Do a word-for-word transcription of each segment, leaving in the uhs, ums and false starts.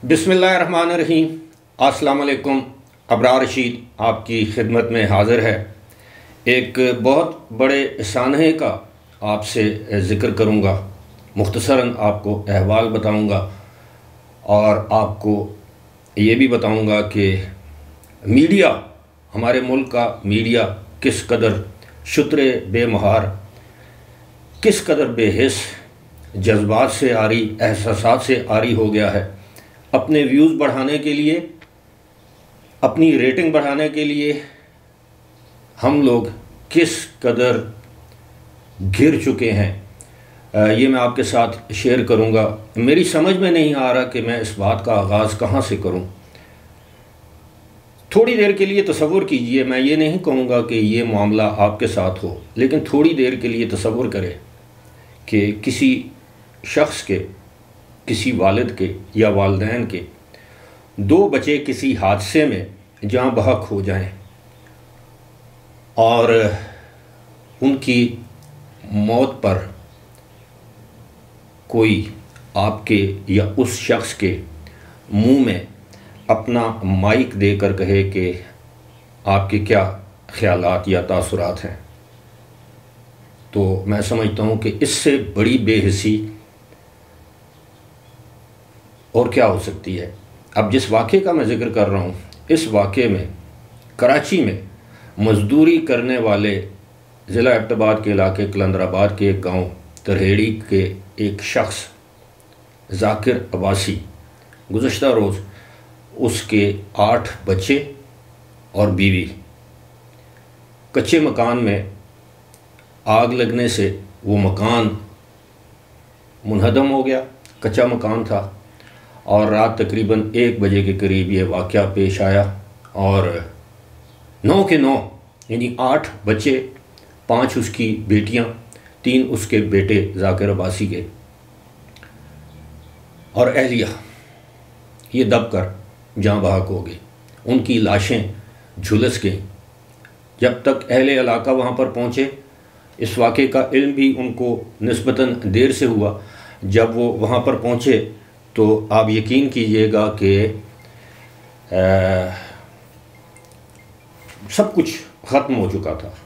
बिस्मिल्लाहिर्रहमानिर्रहीम। अस्सलाम वालेकुम। अबरार रशीद आपकी खिदमत में हाज़िर है। एक बहुत बड़े सानहे का आपसे ज़िक्र करूँगा, मुख्तसरन आपको अहवाल बताऊँगा और आपको ये भी बताऊँगा कि मीडिया, हमारे मुल्क का मीडिया किस कदर शुतरे बेमहार, किस कदर बेहिस, जज्बात से आरी, एहसासात से आरी हो गया है। अपने व्यूज़ बढ़ाने के लिए, अपनी रेटिंग बढ़ाने के लिए हम लोग किस कदर गिर चुके हैं, ये मैं आपके साथ शेयर करूंगा। मेरी समझ में नहीं आ रहा कि मैं इस बात का आगाज़ कहाँ से करूं। थोड़ी देर के लिए तसव्वुर कीजिए, मैं ये नहीं कहूँगा कि ये मामला आपके साथ हो, लेकिन थोड़ी देर के लिए तसव्वुर करें कि किसी शख्स के, किसी वालिद के या वालिदैन के दो बच्चे किसी हादसे में जाँ बहक हो जाएं और उनकी मौत पर कोई आपके या उस शख्स के मुंह में अपना माइक देकर कहे कि आपके क्या ख्यालात या तासुरात हैं, तो मैं समझता हूँ कि इससे बड़ी बेहिसी और क्या हो सकती है। अब जिस वाक़े का मैं ज़िक्र कर रहा हूँ, इस वाक़े में कराची में मज़दूरी करने वाले ज़िला एबटाबाद के इलाके कलंदराबाद के एक गांव तरहेड़ी के एक शख्स ज़ाकिर अब्बासी, गुज़श्ता रोज़ उसके आठ बच्चे और बीवी कच्चे मकान में आग लगने से वो मकान मुनहदम हो गया। कच्चा मकान था और रात तकरीबन एक बजे के करीब ये वाक़या पेश आया और नौ के नौ यानी आठ बच्चे, पांच उसकी बेटियां, तीन उसके बेटे ज़ाकिर अब्बासी के और अहलिया ये दब कर जाँ बहक हो गई। उनकी लाशें झुलस गईं। जब तक अहले इलाका वहाँ पर पहुँचे, इस वाक़े का इल्म भी उनको निस्बतन देर से हुआ। जब वो वहाँ पर पहुँचे तो आप यकीन कीजिएगा कि सब कुछ ख़त्म हो चुका था।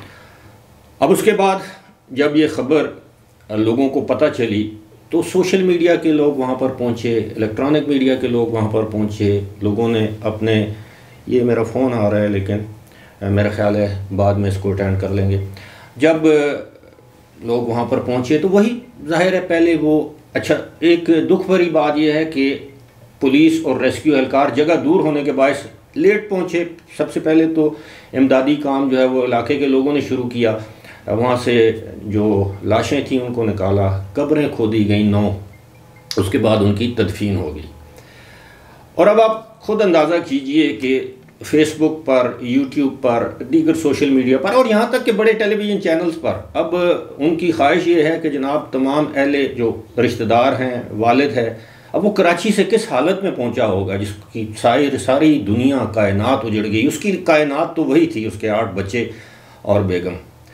अब उसके बाद जब ये ख़बर लोगों को पता चली तो सोशल मीडिया के लोग वहाँ पर पहुँचे, इलेक्ट्रॉनिक मीडिया के लोग वहाँ पर पहुँचे। लोगों ने अपने, ये मेरा फ़ोन आ रहा है लेकिन मेरा ख़्याल है बाद में इसको अटेंड कर लेंगे। जब लोग वहाँ पर पहुँचे तो वही ज़ाहिर है, पहले वो, अच्छा एक दुख भरी बात यह है कि पुलिस और रेस्क्यू एहलकार जगह दूर होने के बायस लेट पहुँचे। सबसे पहले तो इमदादी काम जो है वो इलाके के लोगों ने शुरू किया। वहाँ से जो लाशें थीं उनको निकाला, कब्रें खोदी गई नौ, उसके बाद उनकी तदफीन हो गई। और अब आप ख़ुद अंदाज़ा कीजिए कि फेसबुक पर, यूट्यूब पर, दीगर सोशल मीडिया पर और यहाँ तक कि बड़े टेलीविज़न चैनल्स पर अब उनकी ख्वाहिश ये है कि जनाब तमाम अहले जो रिश्तेदार हैं, वालिद है, अब वो कराची से किस हालत में पहुँचा होगा जिसकी सारी सारी दुनिया, कायनात उजड़ गई। उसकी कायनात तो वही थी, उसके आठ बच्चे और बेगम।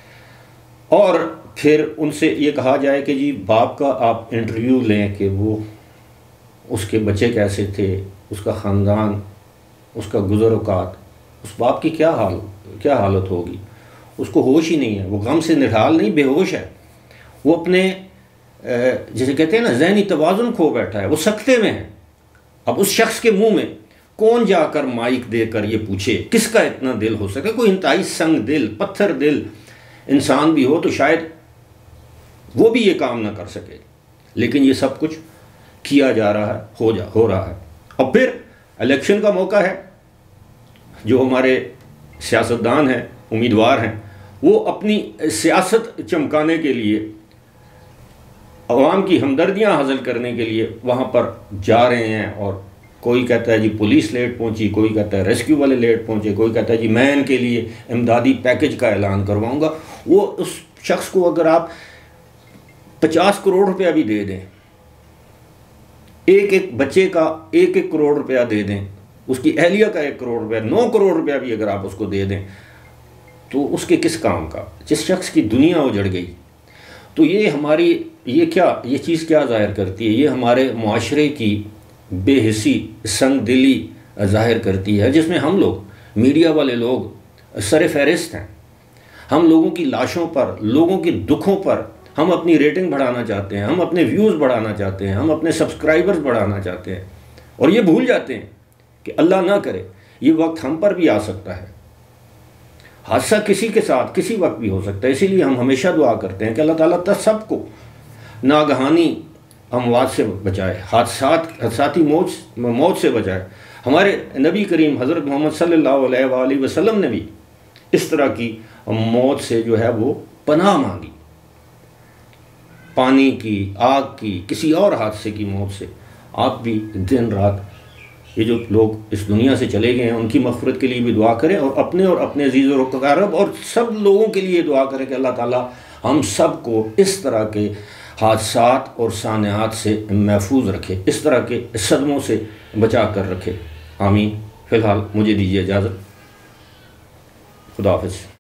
और फिर उनसे ये कहा जाए कि जी बाप का आप इंटरव्यू लें कि वो, उसके बच्चे कैसे थे, उसका ख़ानदान, उसका गुज़र-औक़ात, उस बाप की क्या हाल क्या हालत होगी। उसको होश ही नहीं है, वो गम से निढाल नहीं, बेहोश है। वो अपने जैसे कहते हैं ना, ज़हनी तवाज़ुन खो बैठा है, वो सकते में है। अब उस शख्स के मुंह में कौन जाकर माइक देकर ये पूछे, किसका इतना दिल हो सके। कोई इंतहाई संग दिल, पत्थर दिल इंसान भी हो तो शायद वो भी ये काम ना कर सके, लेकिन ये सब कुछ किया जा रहा है, हो जा हो रहा है। और फिर इलेक्शन का मौका है, जो हमारे सियासतदान हैं, उम्मीदवार हैं, वो अपनी सियासत चमकाने के लिए, अवाम की हमदर्दियां हासिल करने के लिए वहाँ पर जा रहे हैं। और कोई कहता है जी पुलिस लेट पहुँची, कोई कहता है रेस्क्यू वाले लेट पहुँचे, कोई कहता है जी मैं इनके लिए इमदादी पैकेज का ऐलान करवाऊँगा। वो उस शख्स को अगर आप पचास करोड़ रुपया भी दे दें, एक एक बच्चे का एक एक करोड़ रुपया दे दें, उसकी अहलिया का एक करोड़ रुपया, नौ करोड़ रुपया भी अगर आप उसको दे दें, तो उसके किस काम का, जिस शख्स की दुनिया उजड़ गई। तो ये हमारी, ये क्या, ये चीज़ क्या ज़ाहिर करती है, ये हमारे मुआशरे की बेहिसी संग दिली ज़ाहिर करती है, जिसमें हम लोग, मीडिया वाले लोग सर फहरिस्त हैं। हम लोगों की लाशों पर, लोगों के दुखों पर हम अपनी रेटिंग बढ़ाना चाहते हैं, हम अपने व्यूज़ बढ़ाना चाहते हैं, हम अपने सब्सक्राइबर्स बढ़ाना चाहते हैं, और ये भूल जाते हैं कि अल्लाह ना करे ये वक्त हम पर भी आ सकता है। हादसा किसी के साथ किसी वक्त भी हो सकता है। इसीलिए हम हमेशा दुआ करते हैं कि अल्लाह ताला तब सबको नागहानी अमवात से बचाए, हादसात हादसाती मौत मौत से बचाए। हमारे नबी करीम हज़रत मोहम्मद सल्लल्लाहु अलैहि वसल्लम ने भी इस तरह की मौत से जो है वो पनाह मांगी, पानी की, आग की, किसी और हादसे की मौत से। आप भी दिन रात ये जो लोग इस दुनिया से चले गए हैं उनकी मग़फ़िरत के लिए भी दुआ करें, और अपने और अपने अज़ीज़ और अक़ारब और सब लोगों के लिए दुआ करें कि अल्लाह ताला हम सब को इस तरह के हादसात और सानियात से महफूज रखे, इस तरह के सदमों से बचा कर रखे। आमीन। फ़िलहाल मुझे दीजिए इजाज़त। खुदा हाफ़िज़।